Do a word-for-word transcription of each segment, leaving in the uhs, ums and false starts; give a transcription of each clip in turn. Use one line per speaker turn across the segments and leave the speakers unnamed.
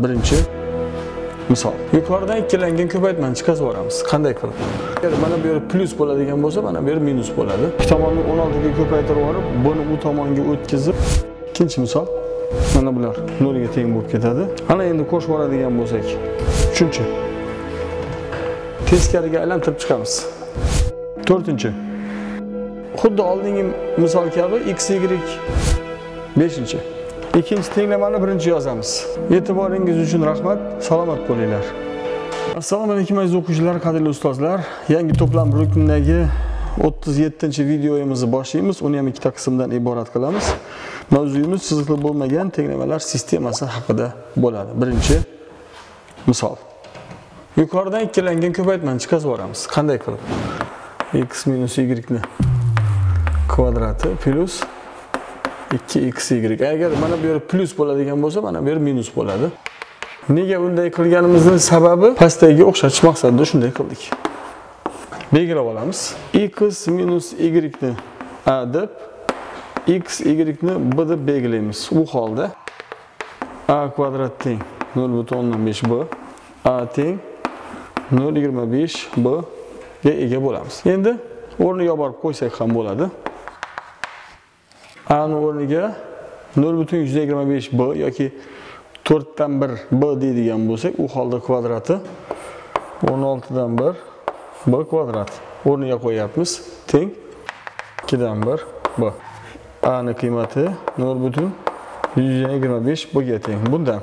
Birinchi misol. Yuqoridan ikkilangan ko'paytmani chiqarib olamiz. Qanday qilib? Agar mana bu yerda plus bo'ladigan bo'lsa, mana bu yerda minus bo'ladi. Ikki tomonni o'n olti ga ko'paytirib olib, buni u tomonga o'tkazib, ikkinchi misol. Mana bular nol ga teng bo'lib ketadi. Ana endi qo'shib oladigan bo'lsak, uchinchi. Teskariga aylantirib chiqamiz. to'rtinchi. Xuddi oldingi misol kabi x y beshinchi. Ikkinchi tenglamani birinchi yozamiz. E'tiboringiz uchun rahmat, salomat bo'linglar. Assalomu alaykum aziz o'quvchilar, qadrli ustozlar. Yangi to'plam ruknidagi o'ttiz yettinchi videomizni boshlaymiz. Uni ham ikkita qismdan iborat qilamiz. Mavzuyimiz chiziqli bo'lmagan tenglamalar sistemasi haqida bo'ladi. Birinchi misol. Yuqoridan ikkilangan ko'paytmani chiqarib olamiz. Qanday qilib? X minus y ni kvadrati plus ikki x y. Agar mana bu yer plus bo'ladigan bo'lsa, mana bu yer minus bo'ladi. Nega bunday qilganimizning sababi pastdagi o'xshatish maqsadida shunday qildik. Belgilab olamiz. X minus y ni a deb, x y ni b deb belgilaymiz. Bu holda a kvadrat teng nol butun o'ndan besh b, a teng nol butun yigirma besh b ga ega bo'lamiz. Endi o'rniga borib qo'ysak ham bo'ladi. A ni o'rniga nol butun yuz yigirma besh b yoki to'rtdan bir b deydigan bo'lsak, u holda kvadrati o'n oltidan bir b kvadrat o'rniga qo'yapmiz. Teng ikkidan bir b. A ni qiymati nol butun yuz yigirma besh b ga teng. Bundan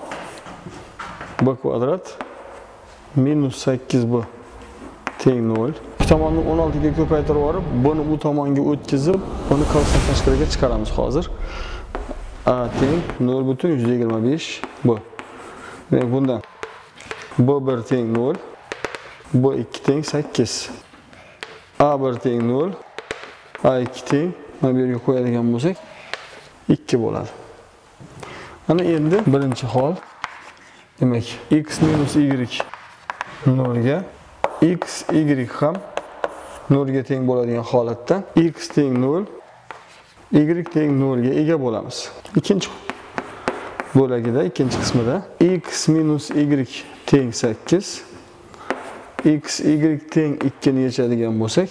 b kvadrat minus sakkiz b teng nol. Ikki tomonni o'n olti ga ko'paytirib olib, buni u tomonga o'tkazib, buni qolsa tashqariga chiqaramiz hozir. A teng nol butun yuz yigirma besh b. Demak, bundan b bir teng nol, b ikki teng sakkiz. A bir teng nol, a ikki teng, mana bu yerga qo'yadigan bo'lsak, ikki bo'ladi. Mana endi birinchi hol. Demak, x minus y nol ga, x y ham nol ga teng bo'ladigan holatda x teng nol, y teng nol ga ega bo'lamiz. Ikkinchi bo'lagida, ikkinchi qismida x minus y teng sakkiz, x y teng ikki ni yechadigan bo'lsak,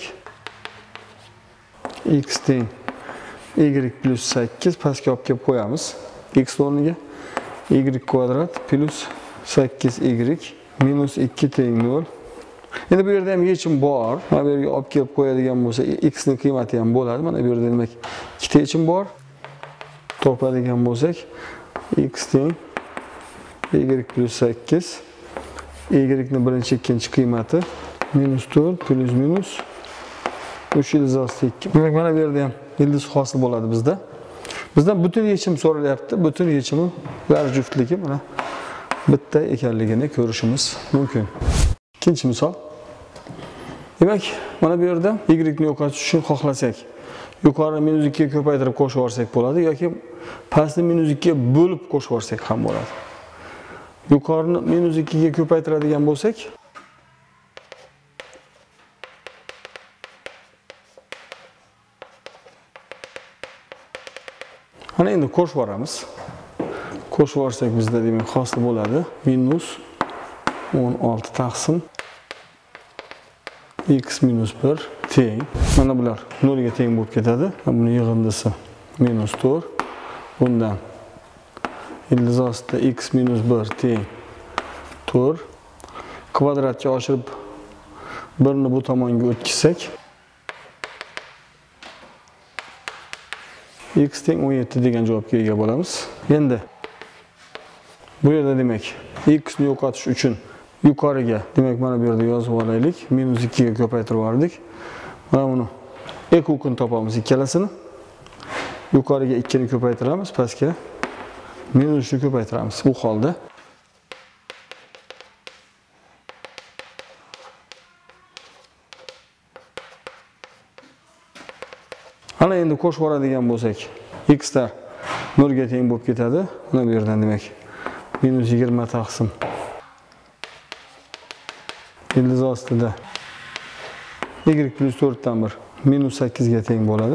x teng y plus sakkiz pastga olib kelib qo'yamiz. X o'rniga y kvadrat plus sakkiz y minus ikki teng nol. Endi bu yerda ham yechim bor. Mana bu yerga olib kelib qo'yadigan bo'lsa, x ning qiymati ham bo'ladi. Mana bu yerda demak ikkita yechim bor. Topadigan bo'lsak, x teng y plus sakkiz, y ning birinchi, ikkinchi qiymati minus to'rt plus minus uch ildiz osti ikki. Demak, mana bu yerda ham ildiz hosil bo'ladi bizda. Bizdan butun yechim so'ralyapti. Butun yechimi ular juftligi mana bitta ekanligini ko'rishimiz mumkin. Ikkinchi misol. Demak, mana bu yerda y ni yo'qotish uchun xohlasak, yuqorini minus ikki ga ko'paytirib qo'shib yuborsak bo'ladi yoki pastni minus ikki ga bo'lib qo'shib yuborsak ham bo'ladi. Yuqorini minus ikki ga ko'paytiradigan bo'lsak, ana endi qo'shib yuboramiz. Qo'shib yuborsak bizda demak hosil bo'ladi minus o'n olti taqsim x minus bir teng. Mana bular nol ga teng bo'lib ketadi. Buni yig'indisi minus to'rt. Bundan ildiz ostida x minus bir teng to'rt. Kvadratga oshirib bir ni bu tomonga o'tkazsak, x teng o'n yetti degan javobga ega bo'lamiz. Endi bu yerda demak x ni yo'qotish uchun yuqoriga, demak mana bu yerda yozib olaylik. minus ikki ga ko'paytirib yubordik. Mana buni ekukini topamiz ikkalasini. Yuqoriga ikki ni ko'paytiramiz, pastga minus uch ni ko'paytiramiz. Bu holda ana endi qo'shib yuboradigan bo'lsak, x da nol ga teng bo'lib ketadi. Mana bu yerdan demak minus yigirma taqsim ildiz ostida y plus to'rtdan bir minus sakkiz ga teng bo'ladi.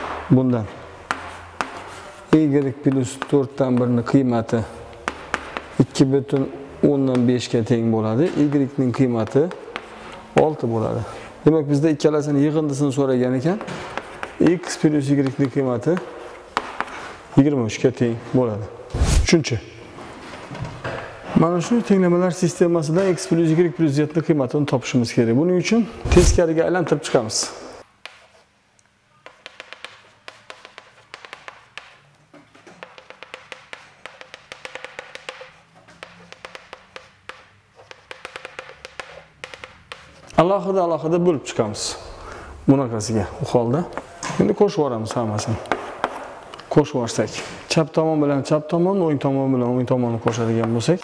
Bundan y plus to'rtdan bir ni qiymati ikki butun o'ndan besh ga teng bo'ladi. Y ning qiymati olti bo'ladi. Demak, bizda ikkalasini yig'indisini so'ragan ekan. X plus Y ning qiymati yigirma uch ga teng bo'ladi. uchinchi. Mana shu tenglamalar sistemasidan X plus Y plus Z ning qiymatini topishimiz kerak. Buning uchun teskariga aylantirib chiqamiz. Alohida alohida bo'lib chiqamiz. Bunaqasiga u holda. Endi qo'shib yuboramiz hammasini. Qo'shib yuborsak, chap tomon bilan chap tomon, o'ng tomon bilan o'ng tomonni qo'shadigan bo'lsak,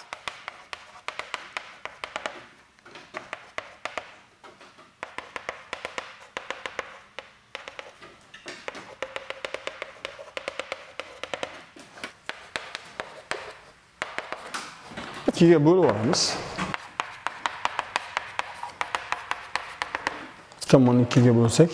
ikkiga bo'lib yuboramiz. Tomonni ikkiga bo'lsak,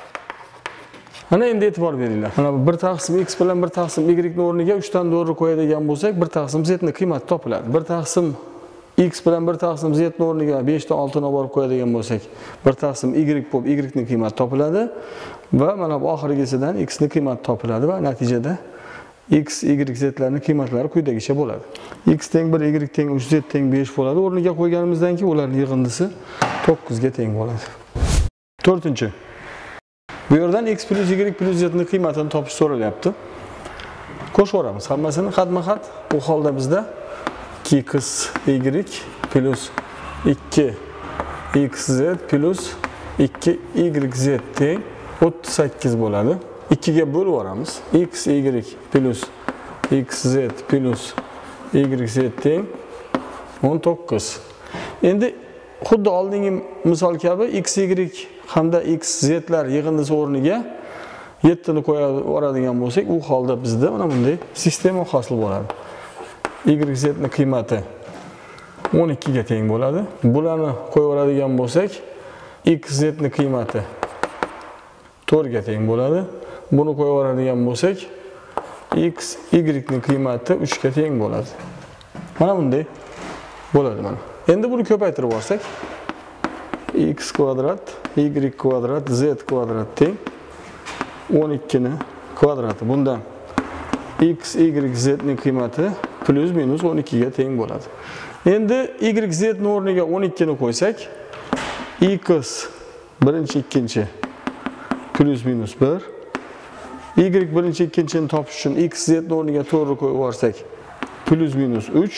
mana endi e'tibor beringlar. Mana bir taqsim x bilan bir taqsim y ning o'rniga uch dan to'g'ri qo'yadigan bo'lsak, bir taqsim z ning qiymati topiladi. Bir taqsim x bilan bir taqsim z ning o'rniga besh dan olti ni borib qo'yadigan bo'lsak, bir taqsim y bo'lib y ning qiymati topiladi va mana bu oxirgisidan x ning qiymati topiladi va natijada x, y, z larning qiymatlari quyidagicha bo'ladi. X teng bir, y teng uch, z teng besh bo'ladi. O'rniga qo'yganimizdan keyin ularning yig'indisi to'qqiz ga teng bo'ladi. to'rtinchi. Bu yerdan x plus y plus z ning qiymatini topish so'ralyapti. Qo'shib yuboramiz hammasini xatma-xat. Bu holda bizda ikki x y plus ikki x z plus ikki y z teng o'ttiz sakkiz bo'ladi. ikki ga bo'lib yuboramiz. X, y plus x z plus y z teng o'n to'qqiz. Endi xuddi oldingi misol kabi x, y hamda x, z lar yig'indisi o'rniga yetti ni qo'yib yuboradigan bo'lsak, u holda bizda mana bunday sistema hosil bo'ladi. Y, z ning qiymati o'n ikki ga teng bo'ladi. Bularni qo'yib yuboradigan bo'lsak, x, z ning qiymati to'rt ga teng bo'ladi. Buni qo'yib yuboradigan bo'lsak, x, y ning qiymati uch ga teng bo'ladi. Mana bunday bo'ladi mana. Endi buni ko'paytirib olsak, x kvadrat, y kvadrat, z kvadrat teng o'n ikki ni kvadrati. Bundan x, y, z ning qiymati plus minus o'n ikki ga teng bo'ladi. Endi y, z ning o'rniga o'n ikki ni qo'ysak, x birinchi, ikkinchi plus minus bir, y birinchi, ikkinchini topish uchun x, z ning o'rniga to'g'ri qo'yib yuborsak, plus minus uch,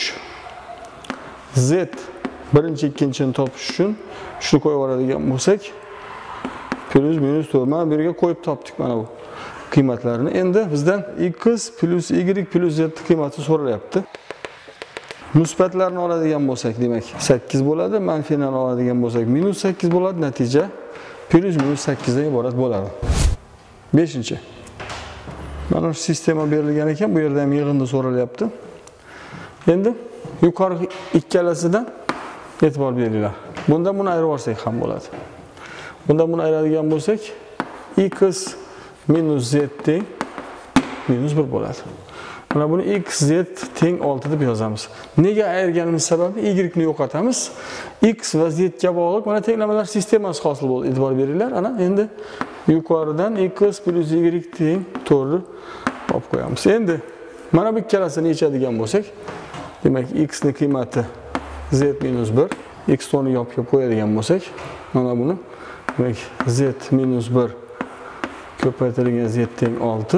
z birinchi, ikkinchini topish uchun shuni qo'yib yuboradigan bo'lsak, plus minus to'rt. Mana bu yerga qo'yib topdik mana bu qiymatlarni. Endi bizdan x plus y plus z qiymati so'ralyapti. Musbatlarni oladigan bo'lsak, demak sakkiz bo'ladi. Manfilarni oladigan bo'lsak, minus sakkiz bo'ladi. Natija plus minus sakkiz dan iborat bo'ladi. beshinchi. Mana shu sistema berilgan ekan, bu yerda ham yig'indi so'ralyapti. Endi yuqorgi ikkalasidan e'tibor beringlar. Bundan buni ayirib olsak ham bo'ladi. Bundan buni ayiradigan bo'lsak, x minus z teng minus bir bo'ladi. Mana buni x, z teng olti deb yozamiz. Nega ayirganimiz sababi y ni yo'qotamiz. X va z ga bog'liq mana tenglamalar sistemasi hosil bo'ldi. E'tibor beringlar. Ana endi yuqoridan x plus y teng to'g'ri olib qo'yamiz. Endi mana bu ikkalasini yechadigan bo'lsak, demak x ning qiymati z minus bir, x o'rni yopib qo'yadigan bo'lsak, mana buni demak z minus bir ko'paytirilgan z teng olti,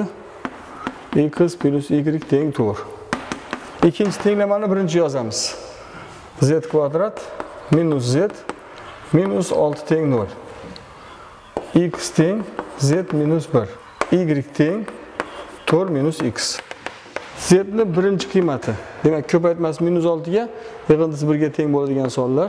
x plus y teng to'rt. Ikkinchi tenglamani birinchi yozamiz. Z kvadrat minus z minus olti teng nol. X teng z minus bir. Y teng to'rt minus x. Z ning birinchi qiymati. Demak, ko'paytmasi minus olti ga, yig'indisi bir ga teng bo'ladigan sonlar.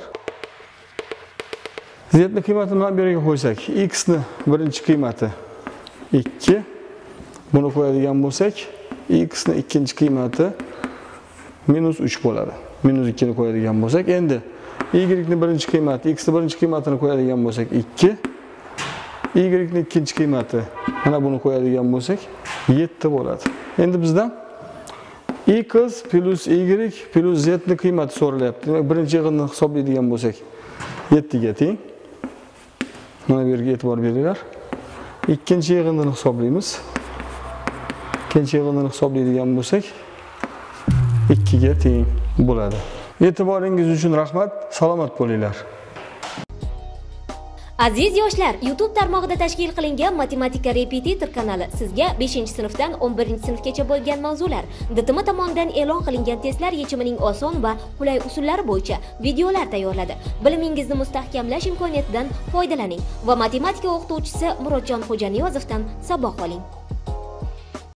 Z ning qiymatini mana bu yerga qo'ysak, x ning birinchi qiymati ikki. Buni qo'yadigan bo'lsak, x ning ikkinchi qiymati minus uch bo'ladi. Minus ikki ni qo'yadigan bo'lsak, endi y ning birinchi qiymati, x ning birinchi qiymatini qo'yadigan bo'lsak ikki. Y ning ikkinchi qiymati mana buni qo'yadigan bo'lsak yetti bo'ladi. Endi bizdan x plus y plus z ni qiymati so'ralyapti. Demak, birinchi yig'inni hisoblaydigan bo'lsak, yetti ga teng. Mana bu yerga e'tibor beringlar. Ikkinchi yig'inni hisoblaymiz. Ikkinchi yig'inni hisoblaydigan bo'lsak, ikki ga teng bo'ladi. E'tiboringiz uchun rahmat. Salomat bo'linglar.
Aziz yoshlar, YouTube tarmog'ida tashkil qilingan Matematika Repetitor kanali sizga beshinchi sinfdan o'n birinchi sinfgacha bo'lgan mavzular, D T M tomonidan e'lon qilingan testlar yechimining oson va qulay usullari bo'yicha videolar tayyorladi. Bilimingizni mustahkamlash imkoniyatidan foydalaning va matematika o'qituvchisi Murodjon Xo'janiyozovdan saboq oling.